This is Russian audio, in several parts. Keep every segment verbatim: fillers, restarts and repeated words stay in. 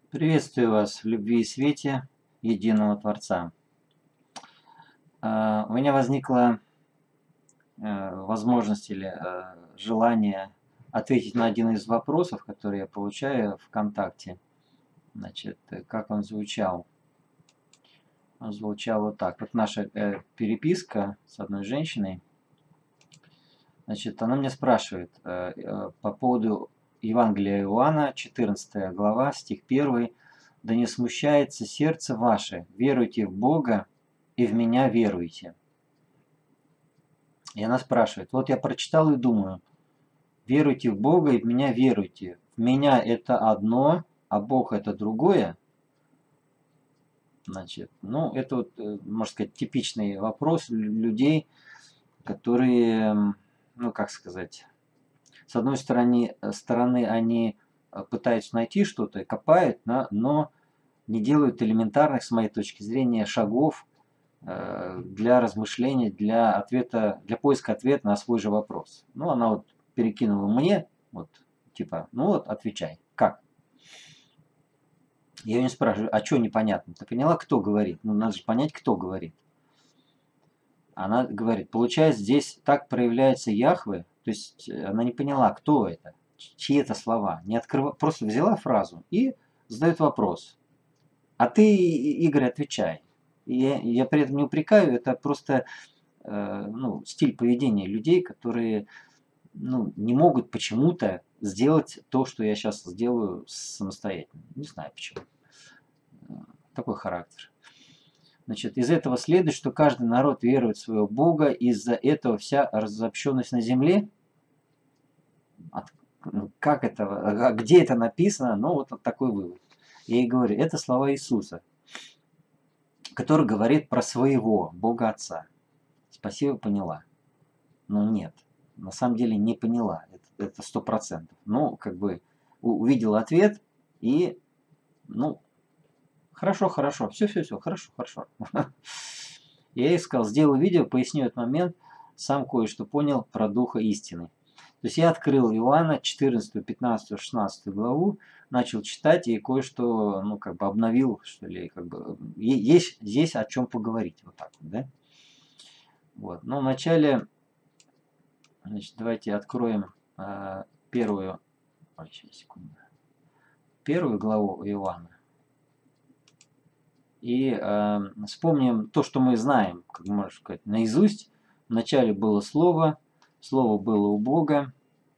Приветствую вас в любви и свете единого Творца. А, У меня возникла э, возможность или э, желание ответить на один из вопросов, которые я получаю ВКонтакте. Значит, э, как он звучал? Он звучал вот так. Вот наша э, переписка с одной женщиной. Значит, она меня спрашивает э, э, по поводу Евангелия Иоанна, четырнадцатая глава, стих первый. «Да не смущается сердце ваше, веруйте в Бога и в меня веруйте». И она спрашивает, вот я прочитал и думаю, веруйте в Бога и в меня веруйте. В меня это одно, а Бог это другое. Значит, ну, это вот, э, можно сказать, типичный вопрос людей, которые, ну, как сказать, с одной стороны, стороны они э, пытаются найти что-то, копают, но, но не делают элементарных, с моей точки зрения, шагов э, для размышления, для ответа, для поиска ответа на свой же вопрос. Ну, она вот перекинула мне, вот, типа, ну вот, отвечай, как? Я ее не спрашиваю, а что непонятно? Ты поняла, кто говорит? Ну, надо же понять, кто говорит. Она говорит, получается, здесь так проявляется Яхве, то есть она не поняла, кто это, чьи это слова. Не открыва... Просто взяла фразу и задает вопрос. А ты, Игорь, отвечай. Я, я при этом не упрекаю, это просто э, ну, стиль поведения людей, которые ну, не могут почему-то сделать то, что я сейчас сделаю самостоятельно. Не знаю почему. Такой характер. Значит, из этого следует, что каждый народ верует в своего Бога, из-за этого вся разобщенность на земле. От, как это, где это написано? Ну, вот такой вывод. Я ей говорю, это слова Иисуса, который говорит про своего Бога Отца. Спасибо, поняла. Но нет, на самом деле не поняла. Это сто процентов. Ну, как бы увидела ответ и, ну, хорошо, хорошо, все, все, все, хорошо, хорошо. Я ей сказал, сделаю видео, поясню этот момент, сам кое-что понял про Духа истины. То есть я открыл Иоанна четырнадцатую, пятнадцатую, шестнадцатую главу, начал читать и кое-что, ну, как бы обновил, что ли, как бы, есть здесь о чем поговорить, вот так вот, да. Вот, но вначале, значит, давайте откроем э, первую, ой, сейчас, секунду, первую главу Иоанна. И э, вспомним то, что мы знаем, как можно сказать, наизусть. Вначале было Слово, Слово было у Бога,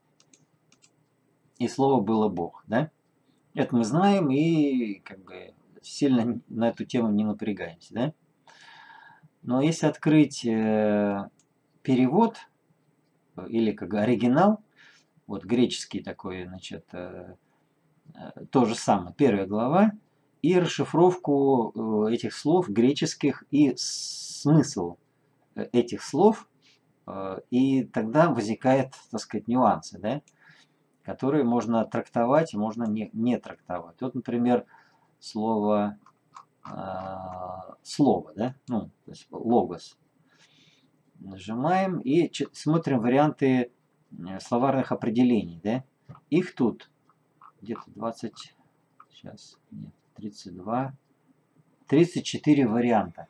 и Слово было Бог. Да? Это мы знаем и как бы сильно на эту тему не напрягаемся. Да? Но если открыть э, перевод, или как оригинал, вот греческий такой, значит, э, э, то же самое, первая глава, и расшифровку э, этих слов греческих и смысл этих слов, и тогда возникают, так сказать, нюансы, да, которые можно трактовать, можно не, не трактовать. Вот, например, слово э, слово, да, ну, то есть логос. Нажимаем и смотрим варианты словарных определений, да. Их тут где-то двадцать, сейчас, нет, тридцать два, тридцать четыре варианта.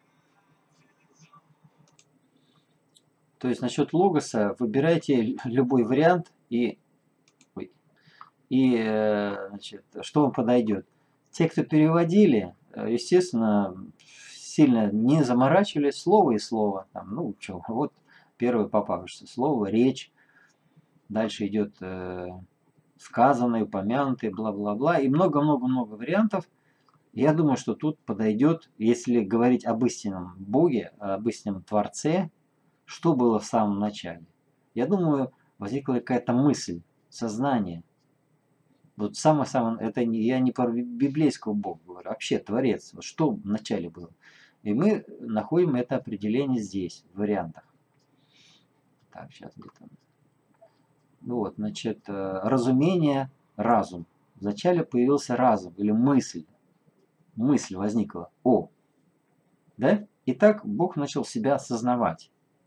То есть насчет логоса выбирайте любой вариант и, ой, и значит, что вам подойдет. Те, кто переводили, естественно, сильно не заморачивались слово и слово. Там, ну, что, вот первое попавшееся слово, речь. Дальше идет э, сказанное, упомянутое, бла-бла-бла. И много-много-много вариантов. Я думаю, что тут подойдет, если говорить об истинном Боге, об истинном Творце, что было в самом начале. Я думаю, возникла какая-то мысль, сознание. Вот самое-самое, это не, я не про библейского Бога говорю, вообще Творец, вот что в начале было. И мы находим это определение здесь, в вариантах. Так, сейчас где-то. Вот, значит, разумение, разум. Вначале появился разум или мысль. Мысль возникла. О, да? И так Бог начал себя осознавать.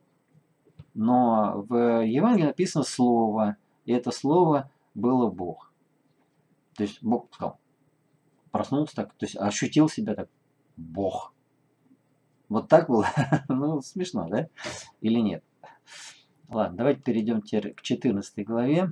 Но в Евангелии написано слово, и это слово было Бог. То есть Бог сказал, проснулся так, то есть ощутил себя так, Бог. Вот так было? Ну, смешно, да? Или нет? Ладно, давайте перейдем теперь к четырнадцатой главе.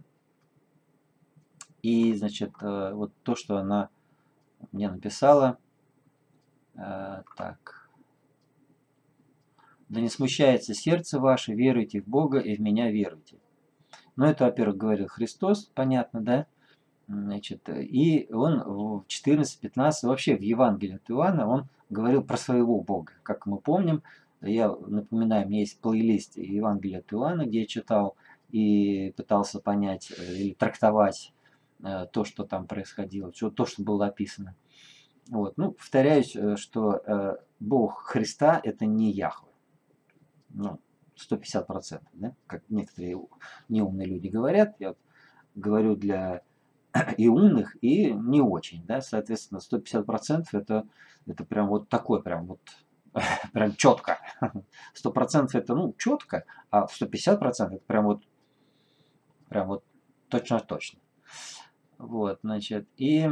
И, значит, э, вот то, что она мне написала. Э, так. Да не смущается сердце ваше, веруйте в Бога и в меня веруйте. Ну, это, во-первых, говорил Христос, понятно, да? Значит, и он в четырнадцать пятнадцать, вообще в Евангелии от Иоанна, он говорил про своего Бога. Как мы помним, я напоминаю, у меня есть плейлист Евангелия от Иоанна, где я читал и пытался понять или трактовать то, что там происходило, то, что было описано. Вот. Ну, повторяюсь, что Бог Христа – это не Яхве. Ну, сто пятьдесят процентов, да? Как некоторые неумные люди говорят. Я вот говорю для и умных, и не очень, да, соответственно, сто пятьдесят процентов это, это прям вот такой, прям вот, прям четко. сто процентов это, ну, четко, а сто пятьдесят процентов это прям вот, прям вот точно-точно. Вот, значит, и,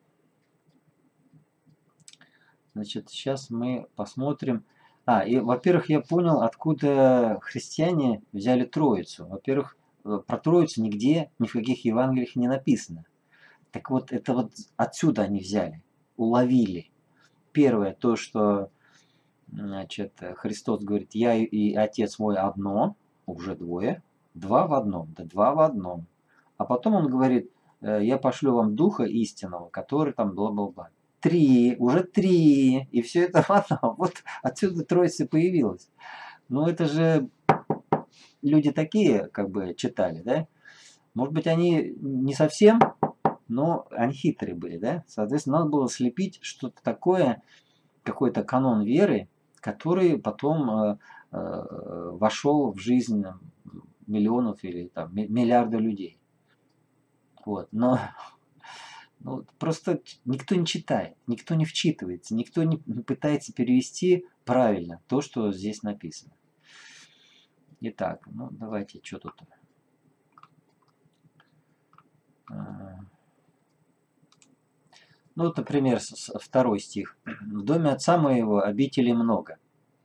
значит, сейчас мы посмотрим. А, и, во-первых, я понял, откуда христиане взяли Троицу. Во-первых, про Троицу нигде, ни в каких Евангелиях не написано. Так вот, это вот отсюда они взяли, уловили. Первое, то, что, значит, Христос говорит, я и Отец мой одно, уже двое, два в одном, да два в одном. А потом он говорит, я пошлю вам Духа истинного, который там бла-бла-бла. Три, уже три, и все это в одном. Вот отсюда Троица появилась. Ну, это же люди такие, как бы, читали, да? Может быть, они не совсем... но они хитрые были, да? Соответственно, надо было слепить что-то такое, какой-то канон веры, который потом э, э, вошел в жизнь миллионов или там, миллиарда людей. Вот. Но ну, просто никто не читает, никто не вчитывается, никто не пытается перевести правильно то, что здесь написано. Итак, ну давайте, что тут... Ну, вот, например, второй стих. «В доме отца моего обителей много.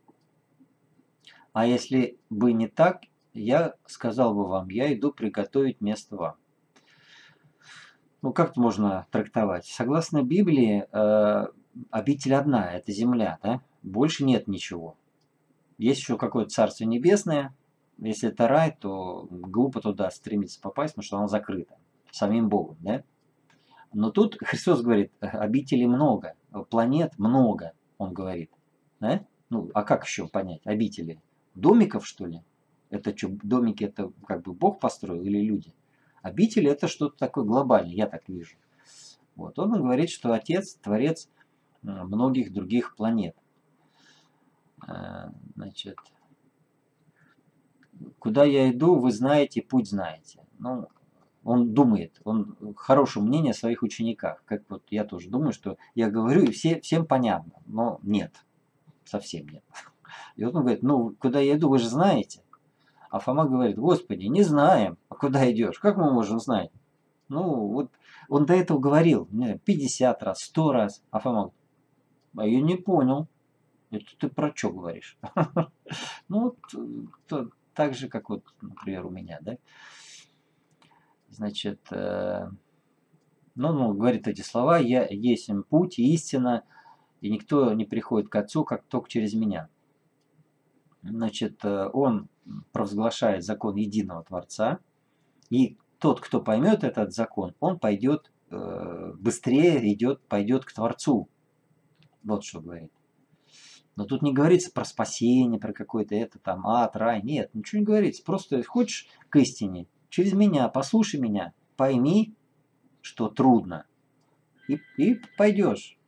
А если бы не так, я сказал бы вам, я иду приготовить место вам». Ну, как это можно трактовать? Согласно Библии, э, обитель одна, это земля, да? Больше нет ничего. Есть еще какое-то Царство Небесное. Если это рай, то глупо туда стремиться попасть, потому что оно закрыто самим Богом, да? Но тут Христос говорит, обителей много, планет много, он говорит. Да? Ну, а как еще понять? Обители? Домиков, что ли? Это что, домики это как бы Бог построил или люди? Обители это что-то такое глобальное, я так вижу. Вот. Он говорит, что Отец, Творец многих других планет. Значит, куда я иду, вы знаете, путь знаете. Ну, он думает, он хорошее мнение о своих учениках. Как вот я тоже думаю, что я говорю, и все, всем понятно, но нет, совсем нет. И вот он говорит, ну, куда я иду, вы же знаете. А Фома говорит, Господи, не знаем, а куда идешь? Как мы можем знать? Ну, вот он до этого говорил пятьдесят раз, сто раз, а Фома говорит, а я не понял. Это ты про что говоришь? Ну, так же, как вот, например, у меня, да? Значит, э, ну, ну, говорит эти слова, я есть им путь и истина, и никто не приходит к Отцу, как только через меня. Значит, он провозглашает закон единого Творца, и тот, кто поймет этот закон, он пойдет э, быстрее, идет, пойдет к Творцу. Вот что говорит. Но тут не говорится про спасение, про какой-то это там ад, рай, нет, ничего не говорится. Просто хочешь к истине, через меня, послушай меня, пойми, что трудно, и, и пойдешь.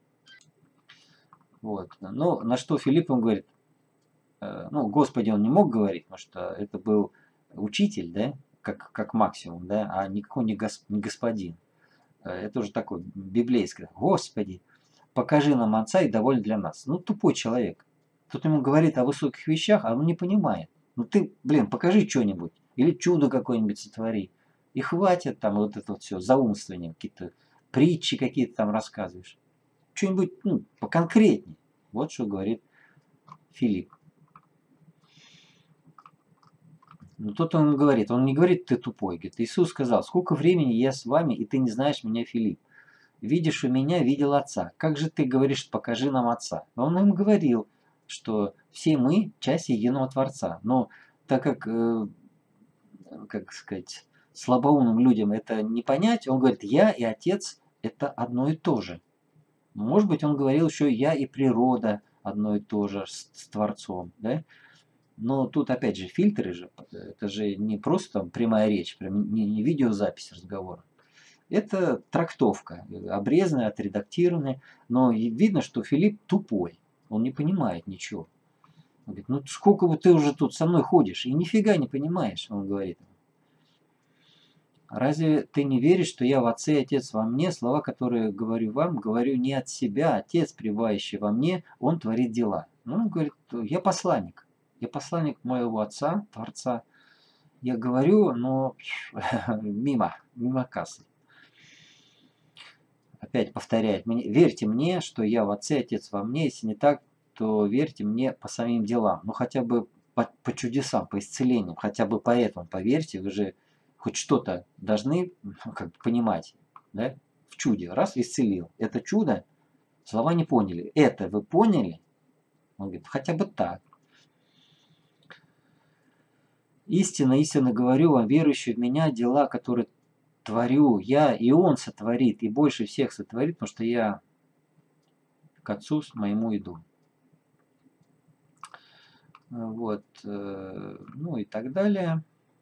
Вот. Ну, на что Филипп он говорит, э, ну, Господи он не мог говорить, потому что это был учитель, да, как, как максимум, да, а никакой не, гос, не господин. Это уже такое библейское. Господи, покажи нам Отца и довольно для нас. Ну, тупой человек. Тут ему говорит о высоких вещах, а он не понимает. Ну ты, блин, покажи что-нибудь. Или чудо какое-нибудь сотвори. И хватит там вот это вот все, заумствование, какие-то притчи какие-то там рассказываешь. что-нибудь ну, поконкретнее. Вот что говорит Филипп. Но тут он говорит, он не говорит, ты тупой. Говорит, Иисус сказал, сколько времени я с вами, и ты не знаешь меня, Филипп. Видишь у меня, видел Отца. Как же ты говоришь, покажи нам Отца? Он им говорил, что все мы часть единого Творца. Но так как, э, как сказать, слабоумным людям это не понять, он говорит, я и Отец это одно и то же. Может быть, он говорил еще я и природа одно и то же с, с Творцом. Да? Но тут опять же фильтры же, это же не просто там прямая речь, прям не, не видеозапись разговора. Это трактовка, обрезанная, отредактированная, но видно, что Филипп тупой, он не понимает ничего. Он говорит, ну сколько бы ты уже тут со мной ходишь, и нифига не понимаешь, он говорит. Разве ты не веришь, что я в Отце и Отец во мне? Слова, которые говорю вам, говорю не от себя. Отец, пребывающий во мне, Он творит дела. Ну, он говорит, я посланник. Я посланник моего Отца, Творца. Я говорю, но мимо, мимо кассы. Опять повторяет, верьте мне, что я в Отце, Отец во мне. Если не так, то верьте мне по самим делам. Ну, хотя бы по, по чудесам, по исцелениям. Хотя бы по этому поверьте, вы же хоть что-то должны как бы понимать, да? В чуде. Раз исцелил. Это чудо. Слова не поняли. Это вы поняли? Он говорит, хотя бы так. Истинно, истинно говорю вам, верующий в меня, дела, которые творю я, и он сотворит, и больше всех сотворит, потому что я к Отцу моему иду. Вот. Ну и так далее.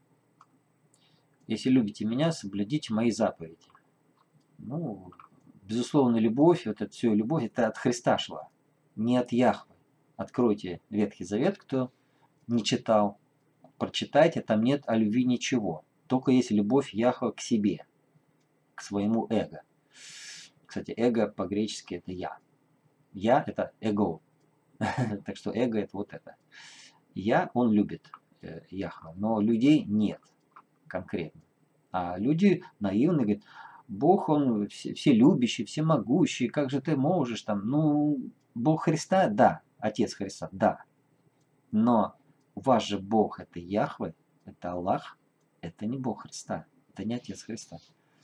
Если любите меня, соблюдите мои заповеди. Ну, безусловно, любовь, вот это все, любовь, это от Христа шла, не от Яхвы. Откройте Ветхий Завет, кто не читал, прочитайте, там нет о любви ничего. Только есть любовь Яхвы к себе, к своему эго. Кстати, эго по-гречески это я. Я это эго. Так что эго это вот это. Я, он любит Яхву, но людей нет конкретно. А люди наивны, говорят, Бог, он все, все любящий, всемогущий, как же ты можешь там, ну, Бог Христа, да, Отец Христа, да. Но ваш же Бог это Яхве, это Аллах, это не Бог Христа, это не Отец Христа.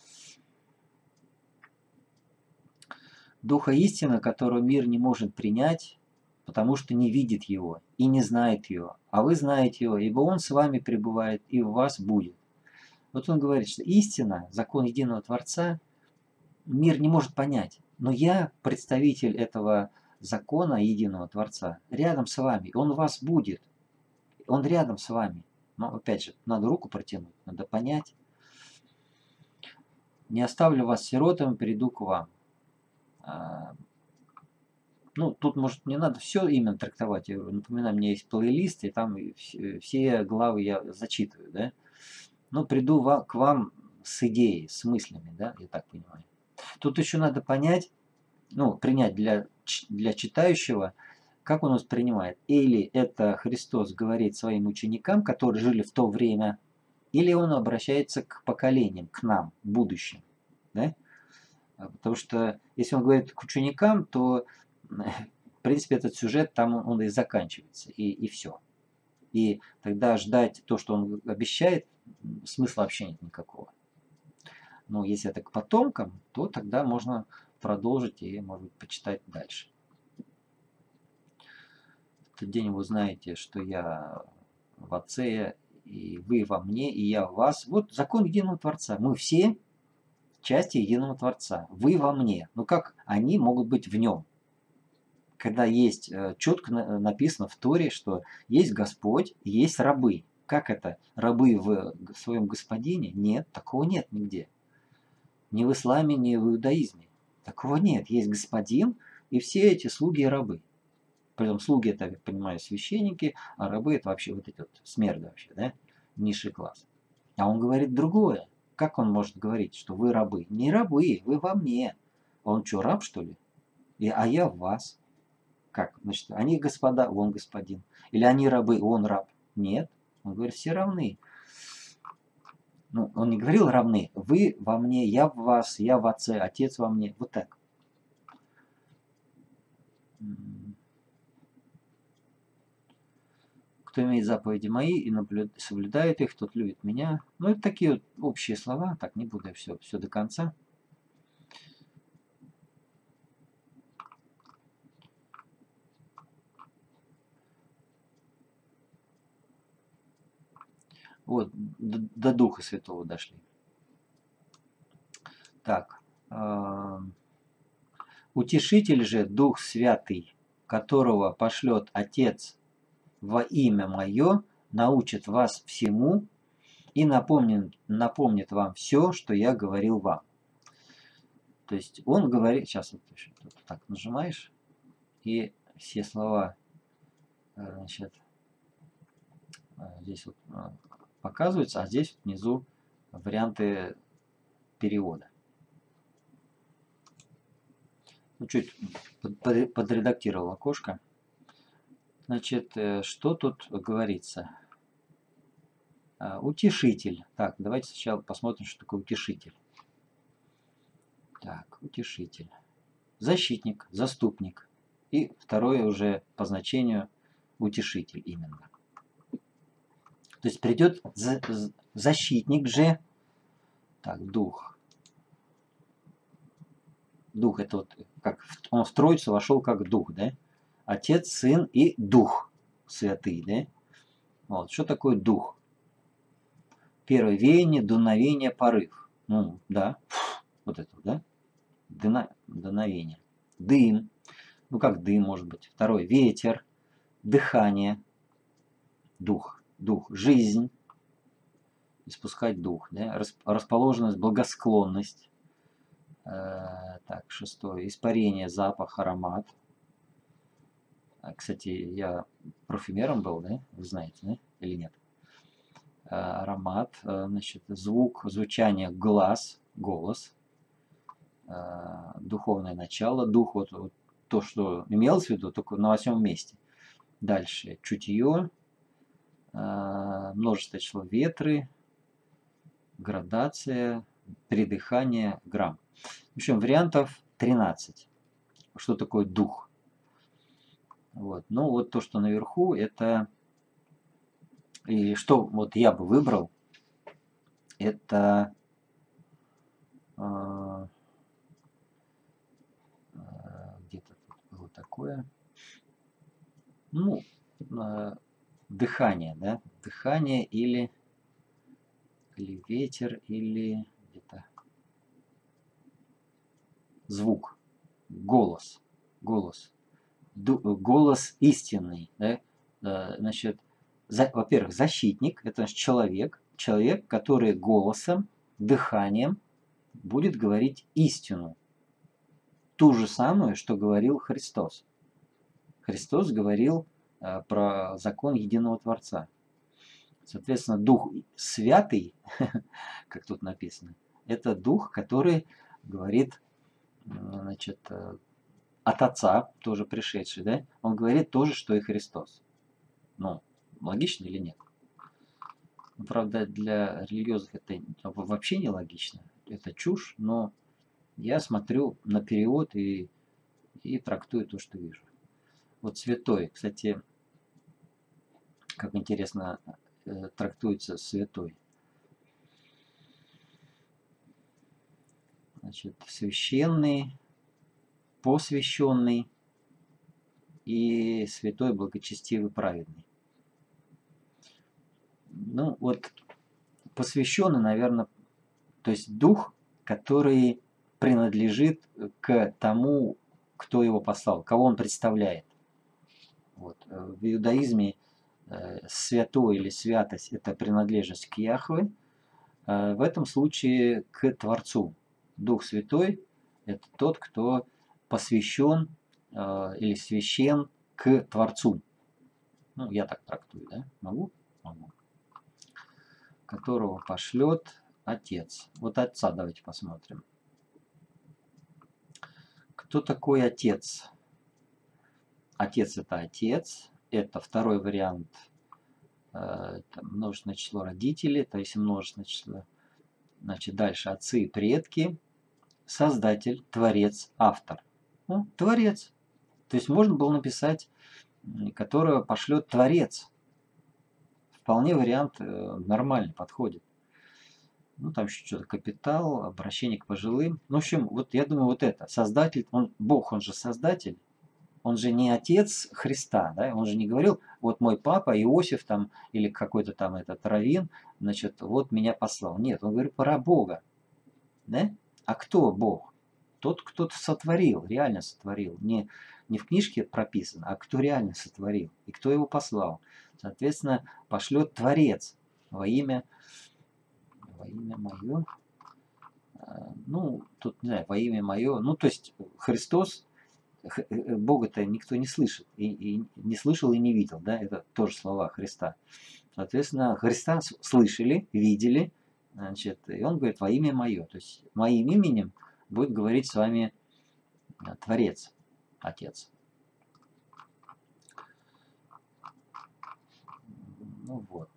Духа истины, которого мир не может принять, потому что не видит его и не знает его. А вы знаете его, ибо он с вами пребывает и в вас будет. Вот он говорит, что истина, закон единого Творца, мир не может понять. Но я, представитель этого закона единого Творца, рядом с вами. Он у вас будет. Он рядом с вами. Но опять же, надо руку протянуть, надо понять. Не оставлю вас сиротами, приду к вам. Ну, тут, может, не надо все именно трактовать. Я напоминаю, у меня есть плейлист, и там все главы я зачитываю, да. Но приду к вам с идеей, с мыслями, да, я так понимаю. Тут еще надо понять, ну, принять для, для читающего, как он воспринимает. Или это Христос говорит своим ученикам, которые жили в то время, или он обращается к поколениям, к нам, будущим, да? Потому что если он говорит к ученикам, то, в принципе, этот сюжет там он и заканчивается, и, и все. И тогда ждать то, что он обещает, смысла вообще нет никакого. Но если это к потомкам, то тогда можно продолжить и, может быть, почитать дальше. В тот день вы узнаете, что я в Отце, и вы во мне, и я в вас. Вот закон единого Творца. Мы все части единого Творца. Вы во мне. Но как они могут быть в нем? Когда есть четко написано в Торе, что есть Господь, есть рабы. Как это? Рабы в своем господине? Нет, такого нет нигде. Ни в исламе, ни в иудаизме. Такого нет. Есть господин, и все эти слуги и рабы. Притом слуги это, я понимаю, священники, а рабы это вообще вот эти вот смерды вообще, да? Низший класс. А он говорит другое. Как он может говорить, что вы рабы? Не рабы, вы во мне. Он что, раб, что ли? И, а я в вас. Как? Значит, они господа, он господин. Или они рабы, он раб. Нет. Он говорит, все равны. Ну, он не говорил равны. Вы во мне, я в вас, я в Отце, Отец во мне. Вот так. Кто имеет заповеди мои и наблюд... соблюдает их, тот любит меня. Ну, это такие вот общие слова, так не буду все, все до конца. Вот, до, до Духа Святого дошли. Так. Э, Утешитель же, Дух Святый, которого пошлет Отец во имя Мое, научит вас всему и напомнит, напомнит вам все, что я говорил вам. То есть он говорит, сейчас вот так нажимаешь, и все слова, значит, здесь вот показываются, а здесь внизу варианты перевода. Ну, чуть подредактировал окошко. Значит, что тут говорится? Утешитель. Так, давайте сначала посмотрим, что такое утешитель. Так, утешитель. Защитник, заступник. И второе уже по значению утешитель именно. То есть придет защитник же. Так, дух. Дух это вот как он в Троицу вошел как дух, да? Отец, Сын и Дух Святый, да? Вот, что такое дух? Первое веяние, дуновение, порыв. Ну, да, вот это, да? Дына, дуновение. Дым. Ну, как дым может быть. Второе, ветер, дыхание, дух, дух, жизнь. Испускать дух, да? Расположенность, благосклонность. Э, так, шестое, испарение, запах, аромат. Кстати, я парфюмером был, да? Вы знаете, да? Или нет? Аромат, значит, звук, звучание, глаз, голос, духовное начало, дух, вот, вот то, что имелось в виду, только на восьмом месте. Дальше чутье, множество число, ветры, градация, придыхание, грамм. В общем, вариантов тринадцать. Что такое дух? Вот. Ну, вот то, что наверху, это... И что вот я бы выбрал, это... Э, где-то тут было такое... Ну, э, дыхание, да? Дыхание или... Или ветер, или где-то... Звук. Голос. Голос. Голос истинный, да? Значит, за, во-первых, защитник, это человек, человек, который голосом, дыханием будет говорить истину. Ту же самую, что говорил Христос. Христос говорил э, про закон единого Творца. Соответственно, Дух Святый, как тут написано, это Дух, который говорит, значит, от Отца, тоже пришедший, да? Он говорит то же, что и Христос. Ну, логично или нет? Правда, для религиозных это вообще не логично. Это чушь, но я смотрю на перевод и, и трактую то, что вижу. Вот святой, кстати, как интересно э, трактуется святой. Значит, священный, посвященный и святой, благочестивый, праведный. Ну, вот посвященный, наверное, то есть дух, который принадлежит к тому, кто его послал, кого он представляет. Вот. В иудаизме э, святой или святость – это принадлежность к Яхве, э, в этом случае к Творцу. Дух Святой – это тот, кто посвящен э, или священ к Творцу. Ну, я так трактую, да? Могу? Могу. Которого пошлет Отец. Вот Отца давайте посмотрим. Кто такой Отец? Отец – это Отец. Это второй вариант. Это множественное число родителей. То есть множественное число. Значит, дальше отцы и предки. Создатель, Творец, автор. Ну, Творец. То есть можно было написать, которого пошлет Творец. вполне вариант э, нормальный, подходит. Ну, там еще что-то капитал, обращение к пожилым. Ну, в общем, вот я думаю, вот это. Создатель, он, Бог, он же создатель. Он же не отец Христа, да? Он же не говорил, вот мой папа Иосиф там, или какой-то там этот Равин, значит, вот меня послал. Нет, он говорит про Бога, да? А кто Бог? Тот, кто сотворил, реально сотворил. Не, не в книжке прописано, а кто реально сотворил. И кто его послал. Соответственно, пошлет Творец во имя, во имя мое. Ну, тут, не знаю, во имя мое. Ну, то есть, Христос, Бога-то никто не слышит. И, и не слышал и не видел, да? Это тоже слова Христа. Соответственно, Христа слышали, видели, значит, и он говорит, во имя мое. То есть, моим именем будет говорить с вами Творец, Отец. Ну вот.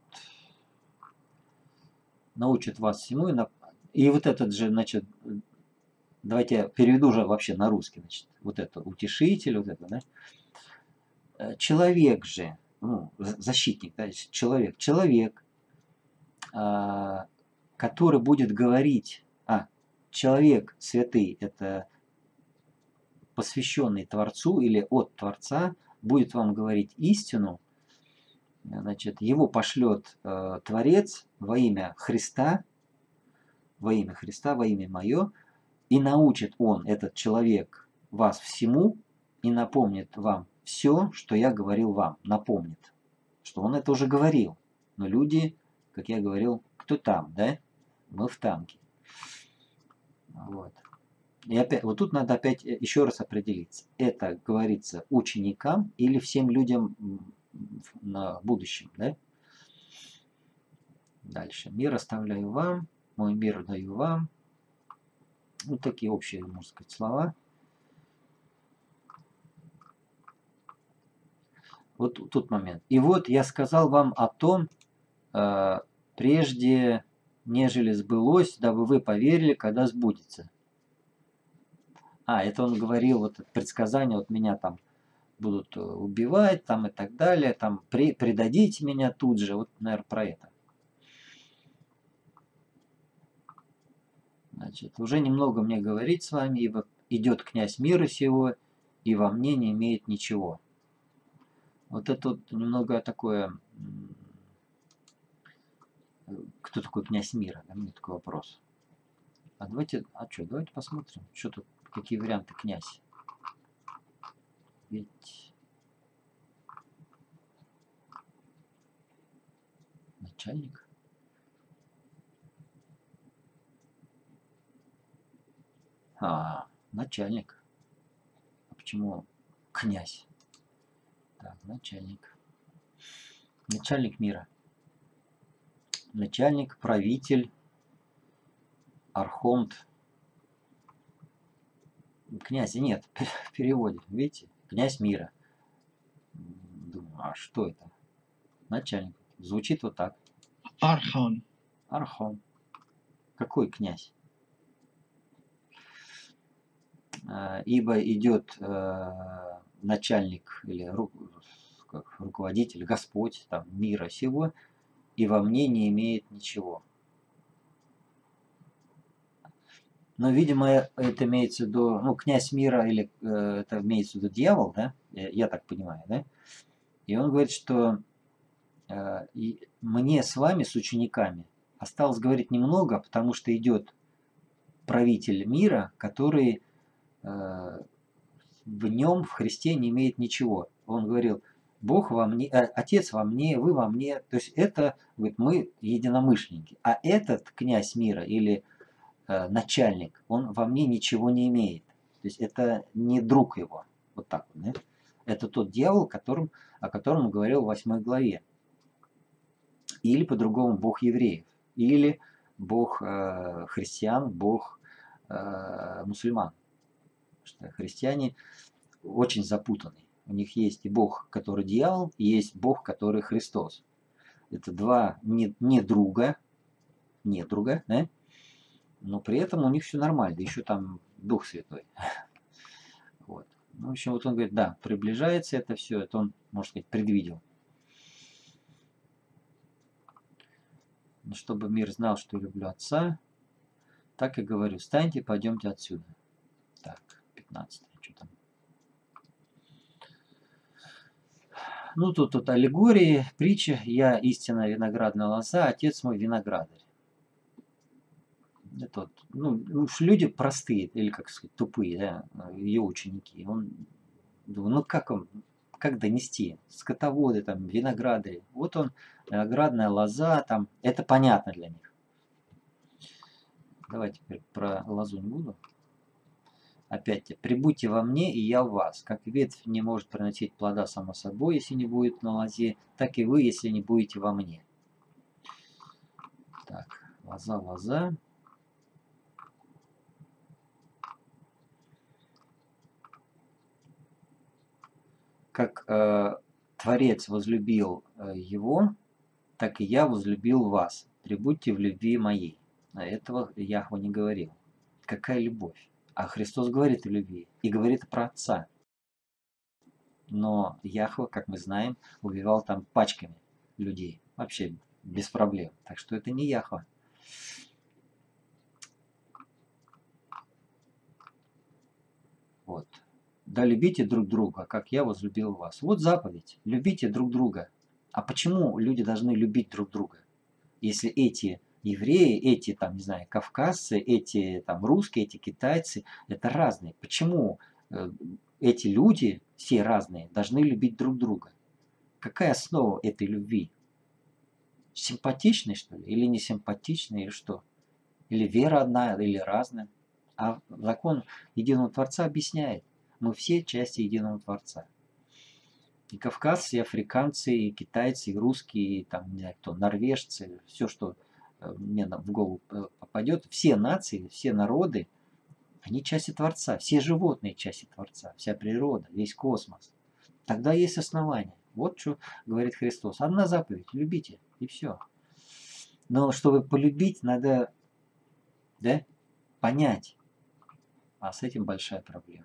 Научит вас всему. И, на... и вот этот же, значит, давайте я переведу уже вообще на русский, значит, вот это утешитель, вот это, да. Человек же, ну, защитник, да, человек, человек, а, который будет говорить, а, человек святый, это посвященный Творцу или от Творца, будет вам говорить истину, значит, его пошлет э, Творец во имя Христа, во имя Христа, во имя мое, и научит он, этот человек, вас всему, и напомнит вам все, что я говорил вам, напомнит, что он это уже говорил. Но люди, как я говорил, кто там, да? Мы в танке. Вот. И опять, вот тут надо опять еще раз определиться. Это говорится ученикам или всем людям на будущем, да? Дальше. Мир оставляю вам, мой мир даю вам. Вот такие общие, можно сказать, слова. Вот тут момент. И вот я сказал вам о том, э, прежде, нежели сбылось, дабы вы поверили, когда сбудется. А, это он говорил, вот предсказание, вот меня там будут убивать, там и так далее, там при, предадите меня тут же, вот, наверное, про это. Значит, уже немного мне говорить с вами, ибо идет князь мира сего, и во мне не имеет ничего. Вот это вот немного такое, кто такой князь мира, да, мне такой вопрос. А давайте, а что, давайте посмотрим, что тут, какие варианты князь. Ведь начальник. А, начальник. А почему князь? Так, начальник. Начальник мира. Начальник, правитель, архонт. Князя нет в переводе. Видите? Князь мира. Думаю, а что это? Начальник. Звучит вот так. Архон. Архон. Какой князь? Ибо идет э, начальник или ру, как, руководитель, Господь там, мира сего, и во мне не имеет ничего. Но, видимо, это имеется в виду, ну, князь мира, или э, это имеется в виду дьявол, да? Я, я так понимаю, да? И он говорит, что э, и мне с вами, с учениками, осталось говорить немного, потому что идет правитель мира, который э, в нем, в Христе, не имеет ничего. Он говорил, Бог во мне, э, Отец во мне, вы во мне. То есть это, говорит, мы единомышленники. А этот князь мира или э, начальник, он во мне ничего не имеет. То есть это не друг его. Вот так вот. Да? Это тот дьявол, которым, о котором он говорил в восьмой главе. Или по-другому Бог евреев. Или Бог э, христиан, Бог э, мусульман. Потому что христиане очень запутаны. У них есть и Бог, который дьявол, и есть Бог, который Христос. Это два не, не друга, не друга, да? Но при этом у них все нормально, еще там Дух Святой. Вот. Ну, в общем, вот он говорит, да, приближается это все, это он, можно сказать, предвидел. Но чтобы мир знал, что я люблю Отца, так и говорю, встаньте, пойдемте отсюда. Так, пятнадцать. Что там? Ну, тут, тут аллегории, притча. Я истинная виноградная лоза, отец мой виноградарь. Это вот, ну, уж люди простые, или, как сказать, тупые, да, ее ученики. Он, ну, как он, как донести? Скотоводы, там, виноградари. Вот он, виноградная лоза, там, это понятно для них. Давайте теперь про лозу не буду. Опять, прибудьте во мне, и я в вас. Как ветвь не может приносить плода само собой, если не будет на лозе, так и вы, если не будете во мне. Так, лоза, лоза. Как э, Творец возлюбил э, его, так и я возлюбил вас. Прибудьте в любви моей. А этого Яхва не говорил. Какая любовь? А Христос говорит о любви и говорит про Отца. Но Яхва, как мы знаем, убивал там пачками людей. Вообще без проблем. Так что это не Яхва. Вот. Да любите друг друга, как я возлюбил вас. Вот заповедь. Любите друг друга. А почему люди должны любить друг друга? Если эти евреи, эти там, не знаю, кавказцы, эти там русские, эти китайцы, это разные. Почему э, эти люди, все разные, должны любить друг друга? Какая основа этой любви? Симпатичный, что ли? Или не симпатичный, или что? Или вера одна, или разная? А закон единого Творца объясняет. Мы все части единого Творца. И кавказцы, и африканцы, и китайцы, и русские, и там, не знаю кто, норвежцы, все, что мне в голову попадет, все нации, все народы, они части Творца, все животные части Творца, вся природа, весь космос. Тогда есть основания. Вот что говорит Христос. Одна заповедь, любите, и все. Но чтобы полюбить, надо, да, понять. А с этим большая проблема.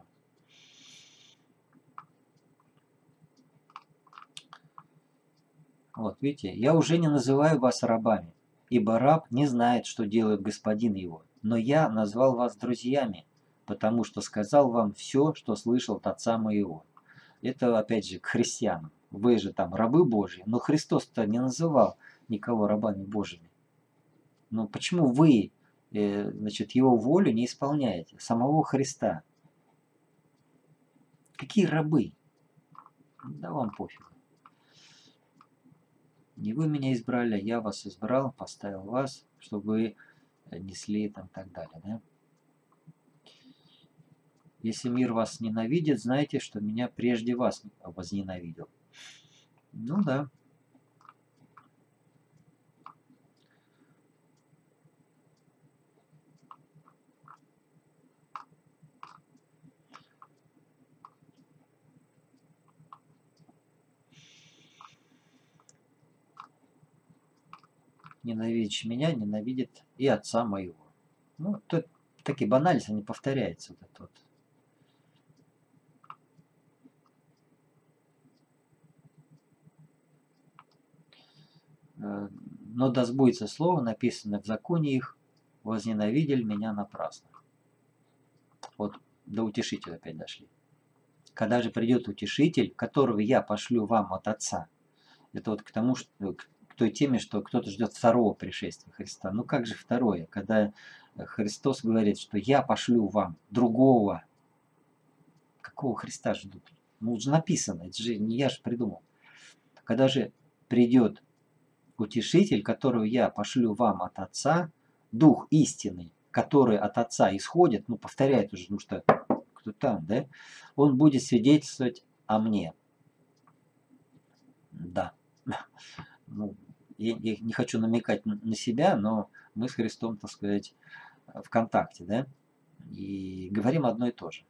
Вот, видите, я уже не называю вас рабами, ибо раб не знает, что делает господин его. Но я назвал вас друзьями, потому что сказал вам все, что слышал от Отца моего. Это, опять же, к христианам. Вы же там рабы Божьи, но Христос-то не называл никого рабами Божьими. Но почему вы, э, значит, его волю не исполняете? Самого Христа. Какие рабы? Да вам пофиг. Не вы меня избрали, я вас избрал, поставил вас, чтобы вы несли там так далее. Да? Если мир вас ненавидит, знайте, что меня прежде вас возненавидел. Ну да. Ненавидящий меня ненавидит и отца моего. Ну, тут такие банальности, они повторяются. Вот это вот. Но да сбудется слово, написано в законе их, возненавидели меня напрасно. Вот до утешителя опять дошли. Когда же придет утешитель, которого я пошлю вам от Отца. Это вот к тому, что, к той теме, что кто-то ждет второго пришествия Христа. Ну как же второе, когда Христос говорит, что я пошлю вам другого. Какого Христа ждут? Ну уже написано, это же не я же придумал. Когда же придет утешитель, которого я пошлю вам от Отца, Дух истинный, который от Отца исходит, ну повторяет уже, ну что кто там, да, он будет свидетельствовать о мне. Да. Ну, я, я не хочу намекать на себя, но мы с Христом, так сказать, в контакте, да, и говорим одно и то же.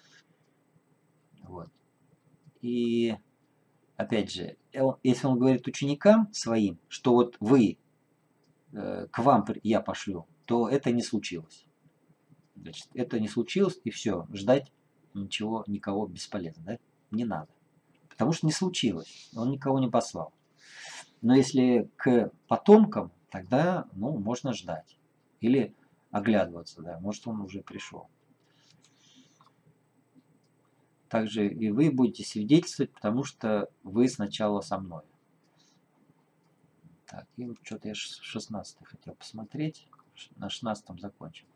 Вот. И опять же, если он говорит ученикам своим, что вот вы, э, к вам я пошлю, то это не случилось. Значит, это не случилось, и все, ждать ничего, никого бесполезно, да? Не надо. Потому что не случилось, он никого не послал. Но если к потомкам тогда, ну, можно ждать. Или оглядываться, да, может он уже пришел. Также и вы будете свидетельствовать, потому что вы сначала со мной. Так, и вот что-то я шестнадцатый хотел посмотреть. На шестнадцатом закончим.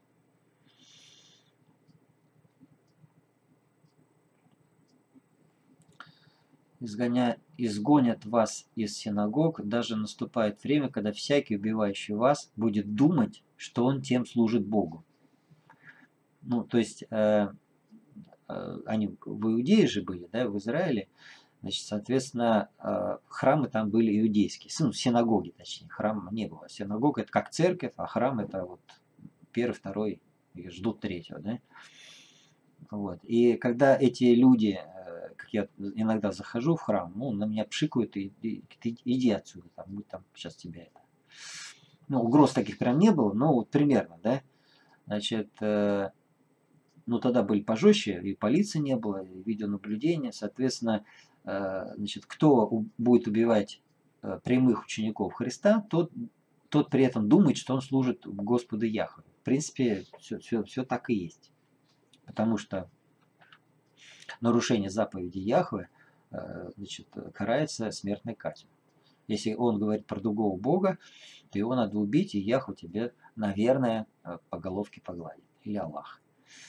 Изгоня... Изгонят вас из синагог, даже наступает время, когда всякий, убивающий вас, будет думать, что он тем служит Богу. Ну, то есть, э, э, они в Иудее же были, да, в Израиле, значит, соответственно, э, храмы там были иудейские, ну, синагоги, точнее, храма не было. Синагога — это как церковь, а храм — это вот первый, второй, и ждут третьего, да. Вот. И когда эти люди, как я иногда захожу в храм, ну, на меня пшикают и, и, и иди отсюда, там, будь там сейчас тебя это. Ну, угроз таких прям не было, но вот примерно, да. Значит, э, ну, тогда были пожестче, и полиции не было, и видеонаблюдения, соответственно, э, значит, кто у, будет убивать э, прямых учеников Христа, тот, тот при этом думает, что он служит Господу Яхве. В принципе, все, все, все так и есть. Потому что нарушение заповеди Яхве, значит, карается смертной казнью. Если он говорит про другого Бога, то его надо убить, и Яхве тебе, наверное, по головке погладит. Или Аллах.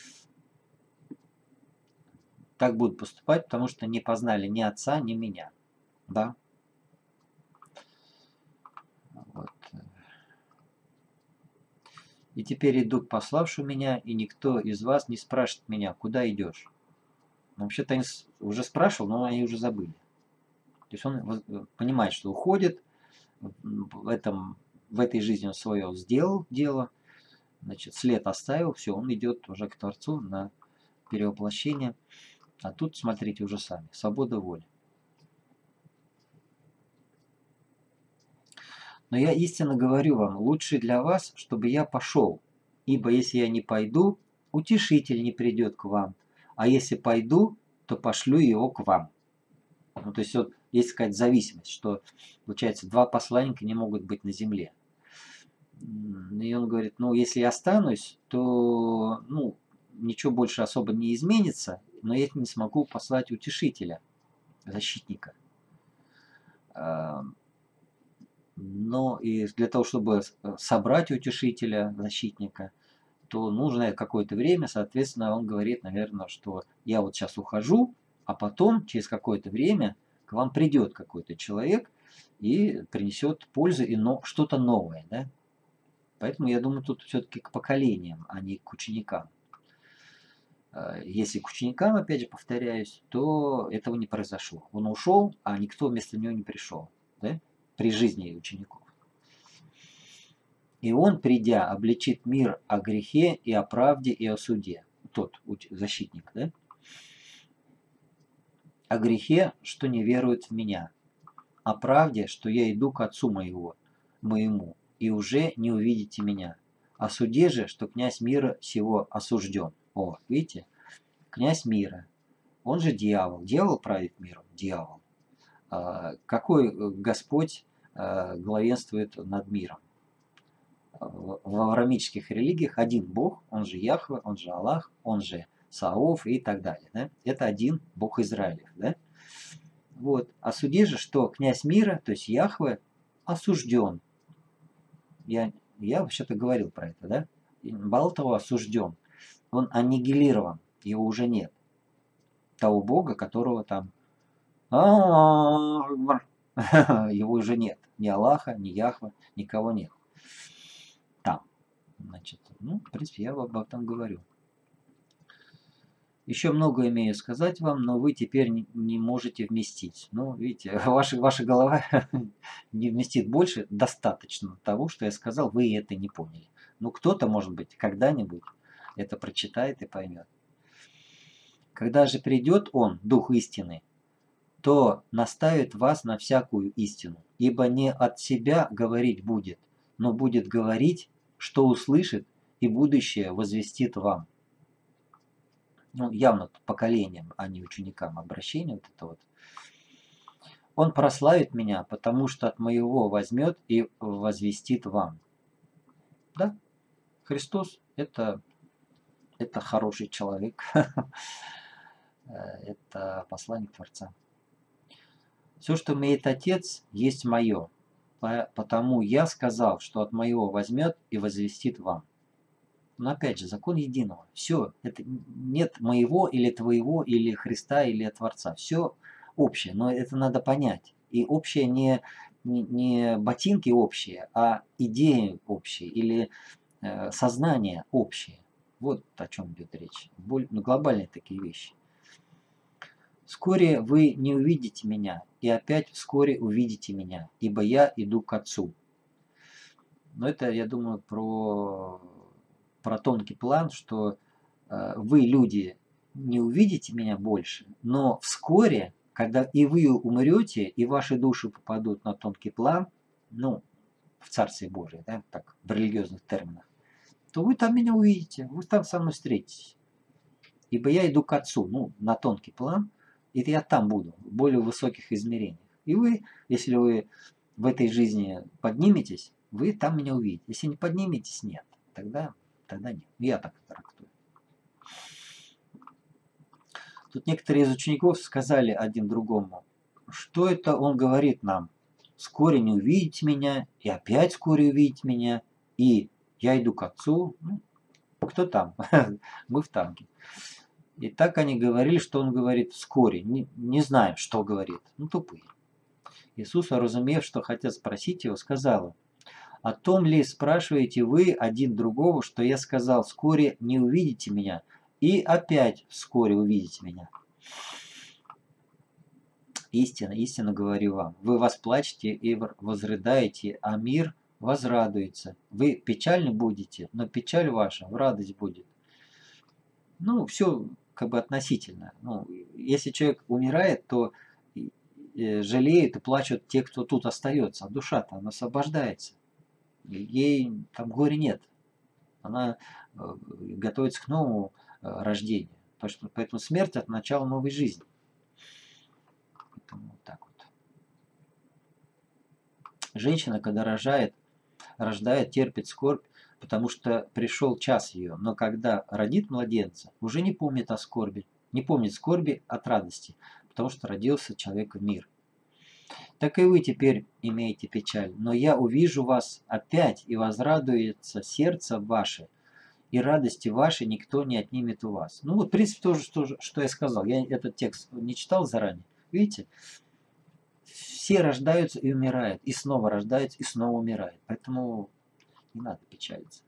Так будут поступать, потому что не познали ни отца, ни меня. Да? Вот. И теперь иду к пославшему меня, и никто из вас не спрашивает меня, куда идешь. Вообще-то они уже спрашивал, но они уже забыли. То есть он понимает, что уходит, в, этом, в этой жизни он свое сделал дело, значит, след оставил, все, он идет уже к Творцу на перевоплощение. А тут, смотрите, уже сами, свобода воли. Но я истинно говорю вам, лучше для вас, чтобы я пошел, ибо если я не пойду, утешитель не придет к вам, а если пойду, то пошлю его к вам. Ну, то есть вот есть какая-то зависимость, что, получается, два посланника не могут быть на земле. И он говорит, ну, если я останусь, то, ну, ничего больше особо не изменится, но я не смогу послать утешителя, защитника. Но и для того, чтобы собрать утешителя, защитника, то нужно какое-то время, соответственно, он говорит, наверное, что я вот сейчас ухожу, а потом, через какое-то время, к вам придет какой-то человек и принесет пользу и но, что-то новое. Да? Поэтому я думаю, тут все-таки к поколениям, а не к ученикам. Если к ученикам, опять же, повторяюсь, то этого не произошло. Он ушел, а никто вместо него не пришел. Да? При жизни учеников. И он, придя, обличит мир о грехе и о правде и о суде. Тот защитник, да? О грехе, что не верует в меня. О правде, что я иду к отцу моего, моему, и уже не увидите меня. О суде же, что князь мира сего осужден. О, видите? Князь мира. Он же дьявол. Дьявол правит миром. Дьявол. А, какой Господь а, главенствует над миром? В авраамических религиях один Бог, он же Яхве, он же Аллах, он же Саоф и так далее. Да? Это один Бог Израилев. Да? Вот. А суде же, что князь мира, то есть Яхве, осужден. Я, я вообще-то говорил про это, да? Мало того, осужден. Он аннигилирован, его уже нет. Того Бога, которого там его уже нет. Ни Аллаха, ни Яхве, никого нет. Там. Значит, ну, в принципе, я об этом говорю. Еще много имею сказать вам, но вы теперь не, не можете вместить. Ну, видите, ваша, ваша голова не вместит больше, достаточно того, что я сказал, вы это не поняли. Ну, кто-то, может быть, когда-нибудь это прочитает и поймет. Когда же придет Он, Дух истины, то наставит вас на всякую истину, ибо не от себя говорить будет, но будет говорить, что услышит, и будущее возвестит вам. Ну, явно поколениям, а не ученикам обращение вот это вот. Он прославит меня, потому что от моего возьмет и возвестит вам. Да, Христос это, это хороший человек, это посланник Творца. Все, что имеет Отец, есть мое, потому я сказал, что от моего возьмет и возвестит вам. Но опять же, закон единого. Все, это нет моего или твоего, или Христа, или Творца. Все общее, но это надо понять. И общее не, не, не ботинки общие, а идеи общие, или э, сознание общее. Вот о чем идет речь. Боль, ну, глобальные такие вещи. Вскоре вы не увидите меня, и опять вскоре увидите меня, ибо я иду к Отцу. Но это, я думаю, про... про тонкий план, что э, вы, люди, не увидите меня больше, но вскоре, когда и вы умрете, и ваши души попадут на тонкий план, ну, в Царствие Божие, да, так, в религиозных терминах, то вы там меня увидите, вы там со мной встретитесь. Ибо я иду к Отцу, ну, на тонкий план, и я там буду, в более высоких измерениях. И вы, если вы в этой жизни подниметесь, вы там меня увидите. Если не подниметесь, нет, тогда... Тогда нет. Я так это трактую. Тут некоторые из учеников сказали один другому, что это он говорит нам. Вскоре не увидите меня, и опять вскоре увидите меня, и я иду к Отцу. Ну, кто там? Мы в танке. И так они говорили, что он говорит вскоре. Не, не знаем, что говорит. Ну, тупые. Иисус, уразумев, что хотят спросить его, сказал: «О том ли спрашиваете вы один другого, что я сказал, вскоре не увидите меня, и опять вскоре увидите меня? Истинно, истинно говорю вам, вы восплачете и возрыдаете, а мир возрадуется. Вы печальны будете, но печаль ваша в радость будет». Ну, все как бы относительно. Ну, если человек умирает, то жалеют и плачут те, кто тут остается, а душа-то, она освобождается. Ей там горя нет. Она э, готовится к новому э, рождению. Поэтому, поэтому смерть – это начало новой жизни. Поэтому вот так вот. Женщина, когда рожает, рождает, терпит скорбь, потому что пришел час ее. Но когда родит младенца, уже не помнит о скорби. Не помнит скорби от радости, потому что родился человек в мир. Так и вы теперь имеете печаль, но я увижу вас опять, и возрадуется сердце ваше, и радости вашей никто не отнимет у вас. Ну вот, в принципе, тоже, что, что я сказал. Я этот текст не читал заранее. Видите? Все рождаются и умирают, и снова рождаются, и снова умирают. Поэтому не надо печалиться.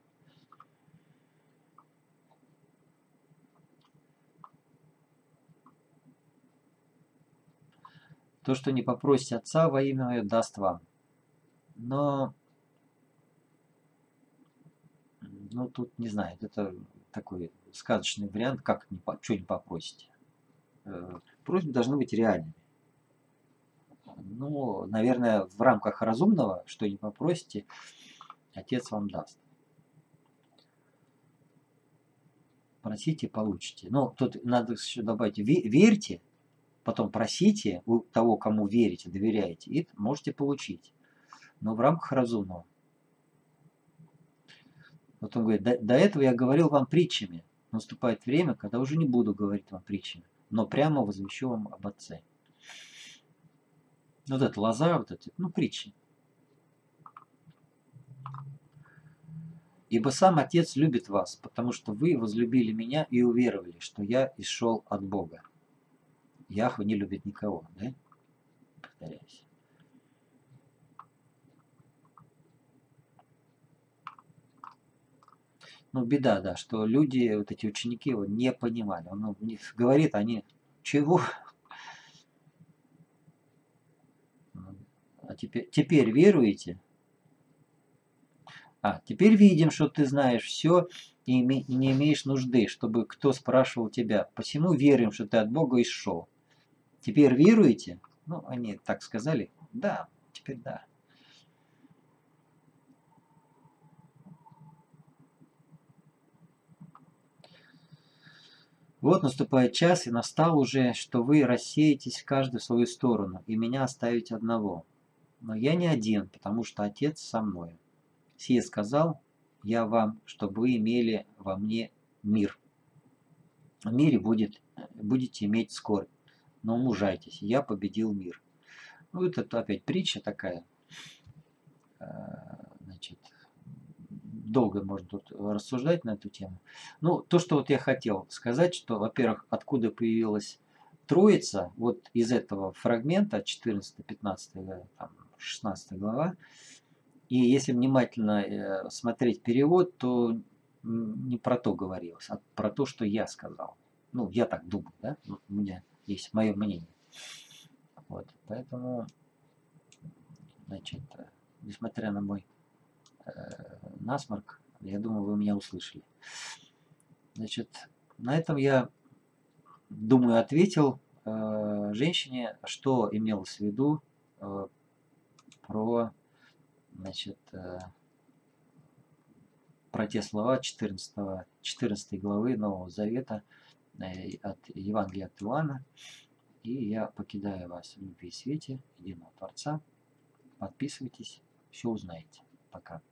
То, что не попросите Отца во имя Мое, даст вам. Но, ну тут не знаю, это такой сказочный вариант, как не, что не попросите. Просьбы должны быть реальными. Ну, наверное, в рамках разумного, что не попросите, Отец вам даст. Просите, получите. Но тут надо еще добавить, верьте, потом просите у того, кому верите, доверяете, и можете получить. Но в рамках разумного. Вот он говорит, до, до этого я говорил вам притчами. Наступает время, когда уже не буду говорить вам притчами, но прямо возвещу вам об Отце. Вот это лоза, вот эти, ну, притчи. Ибо сам Отец любит вас, потому что вы возлюбили меня и уверовали, что я исшел от Бога. Яхве не любит никого, да? Повторяюсь. Ну, беда, да, что люди, вот эти ученики его не понимали. Он говорит, они, чего? А теперь, теперь веруете? А, теперь видим, что ты знаешь все и не имеешь нужды, чтобы кто спрашивал тебя. Посему верим, что ты от Бога исшел. Теперь веруете? Ну, они так сказали. Да, теперь да. Вот наступает час, и настал уже, что вы рассеетесь каждый в свою сторону, и меня оставите одного. Но я не один, потому что Отец со мной. Сие сказал я вам, чтобы вы имели во мне мир. В мире будет, будете иметь скорбь, но мужайтесь, я победил мир. Ну, это опять притча такая. Значит, долго можно тут рассуждать на эту тему. Ну, то, что вот я хотел сказать, что, во-первых, откуда появилась Троица, вот из этого фрагмента четырнадцатая-пятнадцатая, шестнадцатая глава, и если внимательно смотреть перевод, то не про то говорилось, а про то, что я сказал. Ну, я так думаю, да? У меня есть мое мнение. Вот, поэтому, значит, несмотря на мой э, насморк, я думаю, вы меня услышали. Значит, на этом я, думаю, ответил э, женщине, что имелось в виду э, про, значит, э, про те слова четырнадцатой, четырнадцатой главы Нового Завета э, от Евангелия от Иоанна. И я покидаю вас в любви и свете единого Творца. Подписывайтесь, все узнаете. Пока.